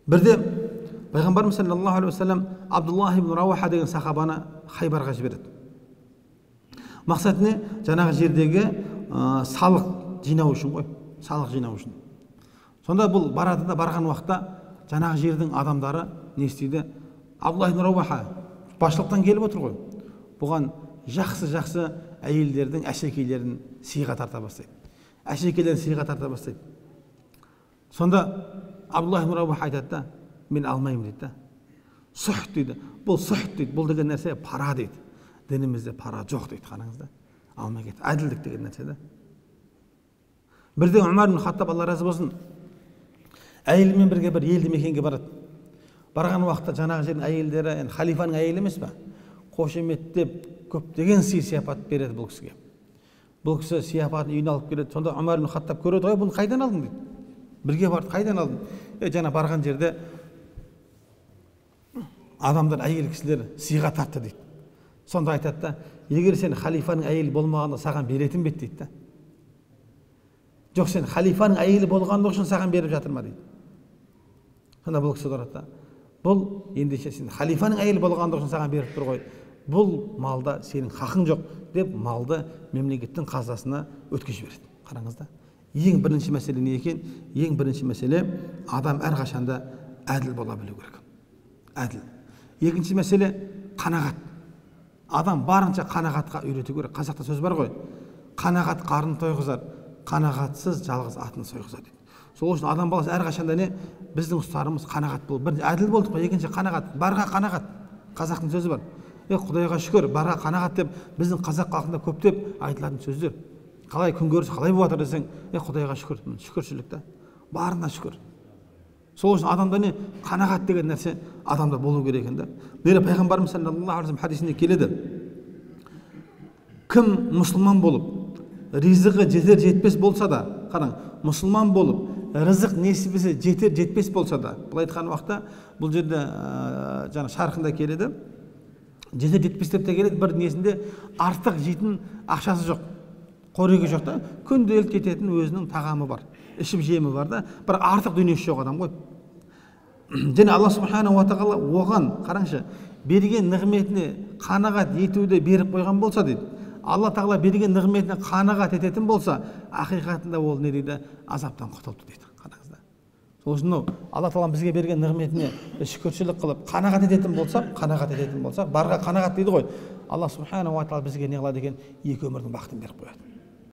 Бірде пайғамбарымыз саллаллаху алейхи вассалам Абдуллах ибн Рауаха деген сахабаны Хайбарға жібереді. Мақсаты не? Жаңағы жердегі салық жинау үшін ғой, салық жинау үшін. Сонда бұл барады да, барған уақытта жаңағы жердің адамдары не істейді? Абдуллах ибн Рауаха басшылықтан келіп отыр ғой. Бұған жақсы әйелдердің әшекейлерін сыйға тарта бастайды. Әшекейлерін сыйға тарта бастайды. Сонда Абдуллах ибн Рауаха айтады да, мен алмаймын дейді да. Сұхт дейді. Бұл сұхт дейді. Бұл деген нәрсе пара дейді. Дінімізде пара жоқ дейді, қараңыз да. Алмай кетті. Әділдік деген нәрсе да. Бірде Умар ибн Хаттаб, Алла разы болсын, әйелімен бірге бір елді мекенге барады. Барған уақытта жаңағы жердің әйелдері, енді халифаның әйелі емес па? Қошеметтеп, көптеген сый сияпат береді бұл кісіге. Бұл кісі сияпатын үйіне алып келеді. Сонда Умар ибн Хаттаб көреді, ғой, бұны қайдан алдың дейді. Бірге барды, қайдан алдың? Жаңа барған жерде адамдар, әйел кісілер сыйға тартты дейді. Сонда айтады да, егер сен халифаның әйелі болмағанда саған беретін бе дейді да. Жоқ, сен халифаның әйелі болғандығы үшін саған беріп жатыр ма дейді. Сонда бұл кісі ұрады да, бұл ендеше сен халифаның әйелі болғандығы үшін саған беріп тұр ғой. Бұл малда сенің хақың жоқ деп малды мемлекеттің қазынасына өткізіп жібереді. Қараңыз да. Ең бірінші мәселе не екен? Ең бірінші мәселе адам әрқашанда әділ бола білу керек. Әділ. Екінші мәселе қанағат. Адам барынша қанағатқа үйрету керек. Қазақта сөз бар ғой. Қанағат қарын тойғызар, қанағатсыз жалғыз атын сойғызар дейді. Сол үшін адам баласы әрқашанда не? Біздің ұстарымыз қанағат бол. Бірінші әділ болдық қой, екінші қанағат. Барға қанағат. Қазақтың сөзі бар. Құдайға шүкір, барға қанағат деп біздің қазақ халқында көптеп айтылатын сөздер. Қалай күнкөріс қалай болып жатыр десең, Құдайға шүкір, шүкіршілік та. Барына шүкір. Сол үшін адамда не? Қанағат деген нәрсе адамда болу керек екен да. Бері пайғамбарымыз саллаллаху алейхи вассалам хадисінде келеді. Кім мұсылман болып, ризығы жетер жетпес болса да, қараң, мұсылман болып, рызық несібесі жетер жетпес болса да, бұл айтқан уақытта бұл жерде жаңа шарқында келеді. Жетер жетпес деп те келеді, бір несінде артық жейтін ақшасы жоқ, қорегі жоқ та, күнделік кететін өзінің тағамы бар, ішіп жемі бар да, бір артық дүниесі жоқ адам ғой. Және Алла субхана ва тағала оған, қараңшы, берген нығметіне қанағат етуді беріп қойған болса дейді, Алла тағала берген нығметіне қанағат ететін болса, ақиқатында ол не дейді? Азаптан құтылды дейді. Қараңыз да. Сол үшін Алла тағала бізге берген нығметіне шүкіршілік қылып, қанағат ететін болсақ, барға қанағат дейді ғой. Алла субхана ва тағала бізге не қылады екен? Екі өмірдің бақытын беріп қояды.